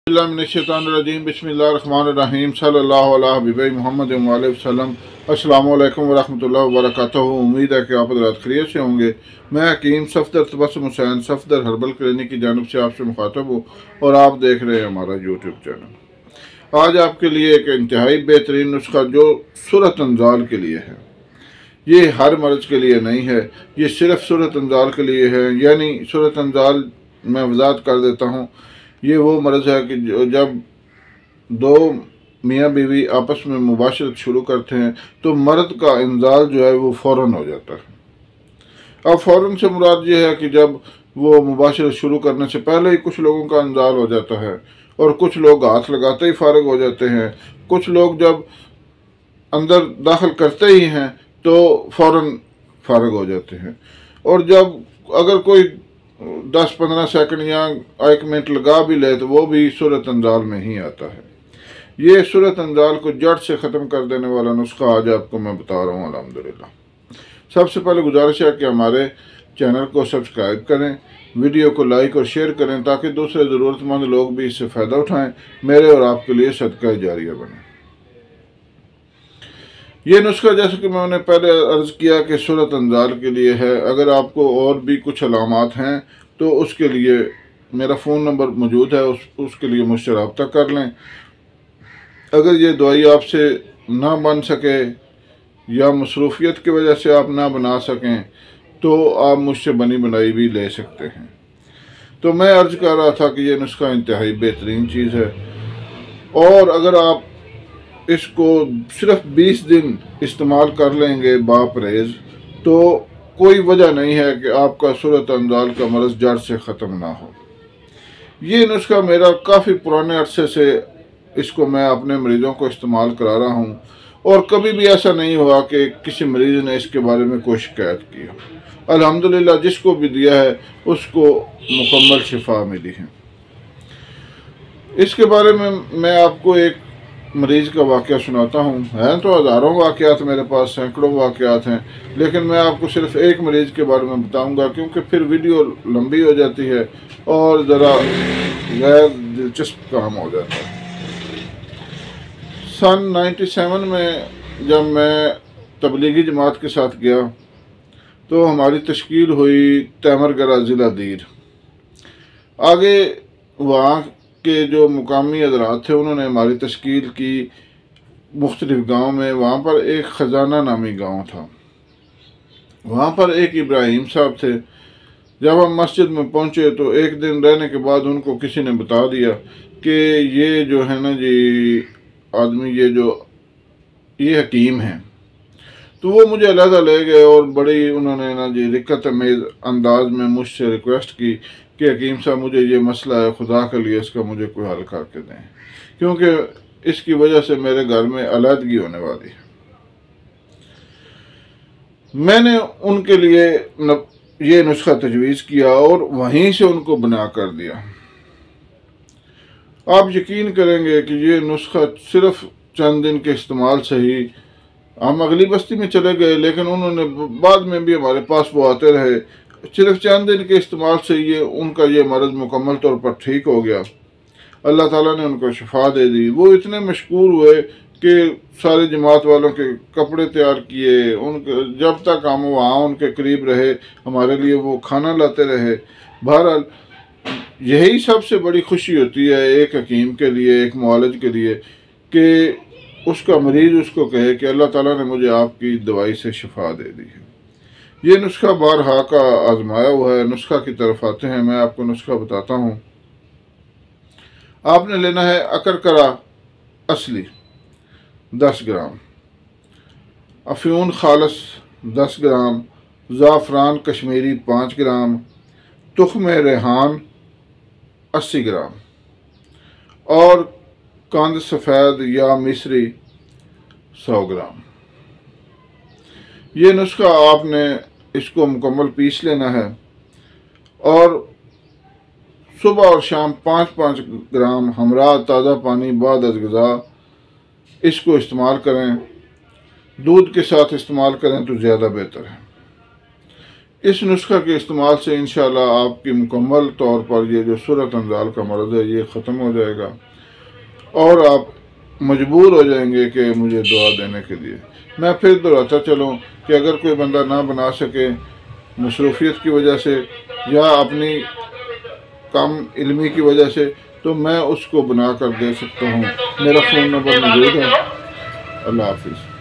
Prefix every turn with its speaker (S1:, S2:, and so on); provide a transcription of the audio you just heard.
S1: बिस्मिल्लाहिर्रहमानिर्रहीम बिस्मिल्लाहिर्रहमानिर्रहीम सल्लल्लाहु अला हबीब मोहम्मद वसल्लम। अस्सलामु अलैकुम वरहमतुल्लाहि वबरकातुहू। उम्मीद है कि आप हज़रात खैरियत से होंगे। मैं हकीम सफदर तबस्सुम हुसैन सफदर हर्बल क्लिनिक की जानिब से आपसे मुखातब हूँ और आप देख रहे हैं हमारा यूट्यूब चैनल। आज आपके लिए एक इंतहाई बेहतरीन नुस्खा जो सूरत अंजाल के लिए है। ये हर मर्ज़ के लिए नहीं है, ये सिर्फ सूरत अंजाल के लिए है। यानी सूरत अंजाल मैं वज़ाहत कर देता हूँ, ये वो मर्ज़ है कि जब दो मियाँ बीवी आपस में मुबाशरत शुरू करते हैं तो मर्द का इंजाल जो है वो फ़ौरन हो जाता है। अब फ़ौरन से मुराद ये है कि जब वो मुबाशरत शुरू करने से पहले ही कुछ लोगों का इंजाल हो जाता है और कुछ लोग हाथ लगाते ही फारिग हो जाते हैं। कुछ लोग जब अंदर दाखिल करते ही हैं तो फ़ौरन फारिग हो जाते हैं। और जब अगर कोई 10-15 सेकंड या 1 मिनट लगा भी ले तो वो भी सूरत अंजाल में ही आता है। ये सूरत अंजाल को जड़ से ख़त्म कर देने वाला नुस्खा आज आपको मैं बता रहा हूँ अल्हम्दुलिल्लाह। सबसे पहले गुजारिश है कि हमारे चैनल को सब्सक्राइब करें, वीडियो को लाइक और शेयर करें ताकि दूसरे ज़रूरतमंद लोग भी इससे फ़ायदा उठाएँ, मेरे और आपके लिए सदका जारिया बने। ये नुस्खा जैसे कि मैंने पहले अर्ज़ किया कि सूरत अंजाल के लिए है। अगर आपको और भी कुछ अलामात हैं तो उसके लिए मेरा फ़ोन नंबर मौजूद है, उसके लिए मुझसे रब्ता कर लें। अगर ये दवाई आपसे ना बन सके या मसरूफियत की वजह से आप ना बना सकें तो आप मुझसे बनी बनाई भी ले सकते हैं। तो मैं अर्ज़ कर रहा था कि ये नुस्खा इंतहाई बेहतरीन चीज़ है और अगर आप इसको सिर्फ 20 दिन इस्तेमाल कर लेंगे बापरहेज़ तो कोई वजह नहीं है कि आपका सूरत अंजाल का मर्ज़ जड़ से ख़त्म ना हो। ये नुस्खा मेरा काफ़ी पुराने अरसे से इसको मैं अपने मरीज़ों को इस्तेमाल करा रहा हूँ और कभी भी ऐसा नहीं हुआ कि किसी मरीज़ ने इसके बारे में कोई शिकायत की हो। अल्हम्दुलिल्लाह जिसको भी दिया है उसको मुकम्मल शिफा मिली है। इसके बारे में मैं आपको एक मरीज़ का वाक़या सुनाता हूँ। हैं तो हज़ारों वाक़यात मेरे पास, सैकड़ों वाक़यात हैं, लेकिन मैं आपको सिर्फ एक मरीज़ के बारे में बताऊँगा क्योंकि फिर वीडियो लंबी हो जाती है और ज़रा गैर दिलचस्प काम हो जाता है। सन 97 में जब मैं तबलीगी जमात के साथ गया तो हमारी तश्कील हुई तैमरगरा ज़िला दीर। आगे वहाँ के जो मुकामी हज़रात थे उन्होंने हमारी तश्कील की मुख्तलिफ़ गाँव में। वहाँ पर एक ख़जाना नामी गाँव था, वहाँ पर एक इब्राहिम साहब थे। जब हम मस्जिद में पहुँचे तो एक दिन रहने के बाद उनको किसी ने बता दिया कि ये जो है ना जी आदमी ये हकीम हैं। तो वो मुझे अलहदा ले गए और बड़ी उन्होंने ना जी रिक्कत अमेज़ अंदाज में मुझसे रिक्वेस्ट की कि हकीम साहब मुझे ये मसला है, खुदा के लिए इसका मुझे कोई हल करके दें क्योंकि इसकी वजह से मेरे घर में अलहदगी होने वाली है। मैंने उनके लिए ये नुस्खा तजवीज़ किया और वहीं से उनको बना कर दिया। आप यकीन करेंगे कि ये नुस्खा सिर्फ चंद दिन के इस्तेमाल से ही, हम अगली बस्ती में चले गए लेकिन उन्होंने बाद में भी हमारे पास वो आते रहे, सिर्फ चंद दिन के इस्तेमाल से उनका ये मर्ज़ मुकम्मल तौर पर ठीक हो गया। अल्लाह ताला ने उनको शिफा दे दी। वो इतने मशहूर हुए कि सारे जमात वालों के कपड़े तैयार किए, उनके जब तक हम वहाँ उनके करीब रहे हमारे लिए वो खाना लाते रहे। बहरहाल यही सबसे बड़ी खुशी होती है एक हकीम के लिए, एक मुआलिज के लिए, कि उसका मरीज़ उसको कहे कि अल्लाह ताला ने मुझे आपकी दवाई से शिफा दे दी है। ये नुस्खा बारहा का आजमाया हुआ है। नुस्खा की तरफ आते हैं, मैं आपको नुस्खा बताता हूँ। आपने लेना है अकरकरा असली 10 ग्राम, अफ्यून खालस 10 ग्राम, ज़ाफ़रान कश्मीरी 5 ग्राम, तुख्म रेहान 80 ग्राम और कंद सफ़ेद या मिस्री 100 ग्राम। ये नुस्खा आपने इसको मुकम्मल पीस लेना है और सुबह और शाम 5-5 ग्राम हमरा ताज़ा पानी बाद अज़ ग़िज़ा इसको इस्तेमाल करें। दूध के साथ इस्तेमाल करें तो ज़्यादा बेहतर है। اس نسخہ کے استعمال سے انشاءاللہ آپ کی مکمل طور پر یہ جو صورت انزال کا مرض ہے یہ ختم ہو جائے گا، اور آپ مجبور ہو جائیں گے کہ مجھے دعا دینے کے لیے۔ میں پھر دہراتا چلوں کہ اگر کوئی بندہ نہ بنا سکے مصروفیت کی وجہ سے یا اپنی کم علمی کی وجہ سے، تو میں اس کو بنا کر دے سکتا ہوں۔ میرا فون نمبر موجود ہے۔ اللہ حافظ۔